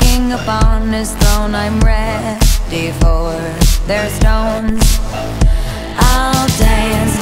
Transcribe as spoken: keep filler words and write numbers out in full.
king upon his throne. I'm ready for their stones. I'll dance